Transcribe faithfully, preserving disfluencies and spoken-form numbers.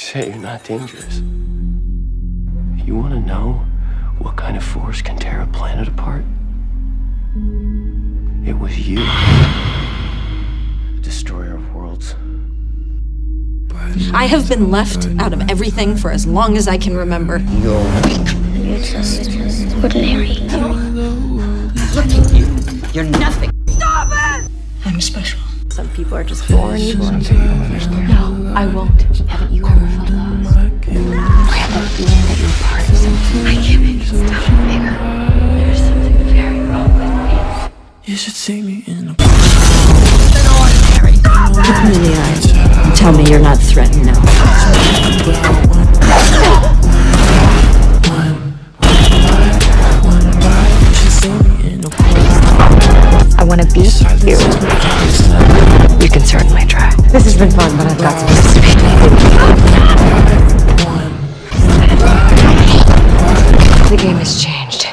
say you're not dangerous. You want to know what kind of force can tear a planet apart? It was you. Destroyer of worlds. I have been left out of everything for as long as I can remember. You're weak. You're just ordinary. Look at you. You're nothing. Stop it! I'm special. Some people are just born evil. No, I won't. Haven't you ever felt lost? I have a feeling that you're part of something. I can't make it stop, bigger. There's something very wrong with me. You should see me in a Look me in the eye. Tell me you're not threatened now. I want to be you. You can certainly try. This has been fun, but I've got some things to be. The game has changed.